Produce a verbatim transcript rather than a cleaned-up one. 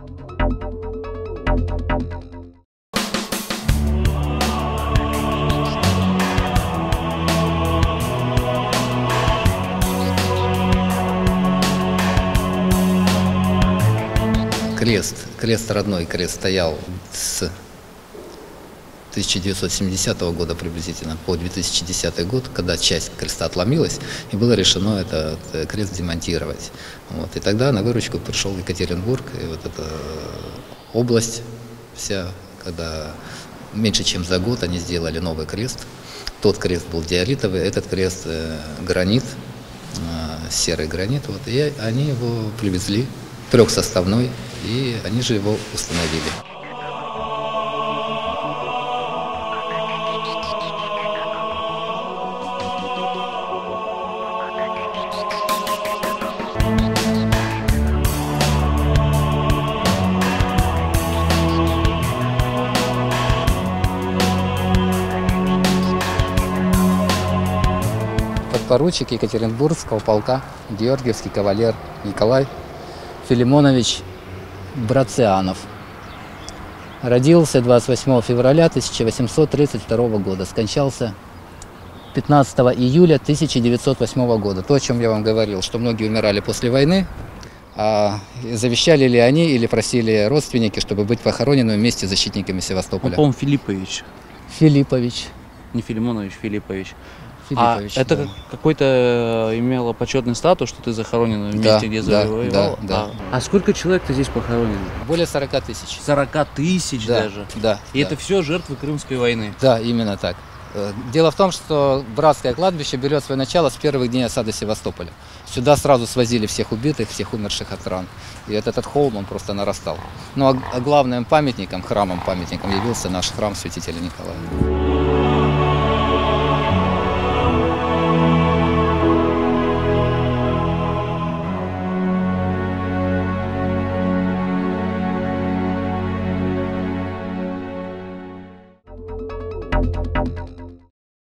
Крест, крест родной, крест стоял с тысяча девятьсот семидесятого года приблизительно по две тысячи десятый год, когда часть креста отломилась, и было решено этот крест демонтировать. Вот. И тогда на выручку пришел Екатеринбург, и вот эта область вся, когда меньше чем за год они сделали новый крест. Тот крест был диоритовый, этот крест э, гранит, э, серый гранит, вот, и они его привезли, трехсоставной, и они же его установили. Подпоручик Екатеринбургского полка, Георгиевский кавалер Николай Филимонович Брацианов. Родился двадцать восьмого февраля тысяча восемьсот тридцать второго года, скончался пятнадцатого июля тысяча девятьсот восьмого года. То, о чем я вам говорил, что многие умирали после войны, а завещали ли они или просили родственники, чтобы быть похороненными вместе с защитниками Севастополя. Ну, по-моему, Филиппович. Филиппович. Не Филимонович, Филиппович. Филиппович, а это да. какой-то имело почетный статус, что ты захоронен в месте, да, где да, завоевал? Да, да. А, а сколько человек-то здесь похоронено? Более сорока тысяч. сорока тысяч да, даже? Да. И да. это все жертвы Крымской войны? Да, именно так. Дело в том, что братское кладбище берет свое начало с первых дней осады Севастополя. Сюда сразу свозили всех убитых, всех умерших от ран. И этот, этот холм, он просто нарастал. Ну а главным памятником, храмом-памятником явился наш храм святителя Николая.